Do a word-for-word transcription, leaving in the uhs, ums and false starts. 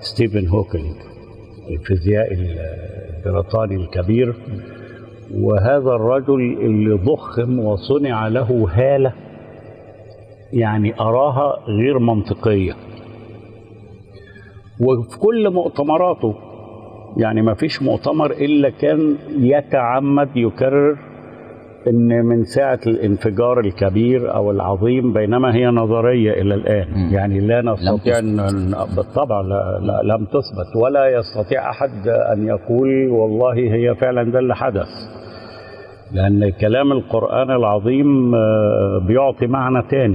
ستيفن هوكينج الفيزيائي البريطاني الكبير. وهذا الرجل اللي ضخم وصنع له هالة يعني أراها غير منطقية، وفي كل مؤتمراته يعني ما فيش مؤتمر إلا كان يتعمد يكرر إن من ساعة الانفجار الكبير أو العظيم، بينما هي نظرية إلى الآن م. يعني لا نستطيع أن بالطبع لا لا لم تثبت، ولا يستطيع أحد أن يقول والله هي فعلا ده اللي حدث، لأن كلام القرآن العظيم بيعطي معنى تاني.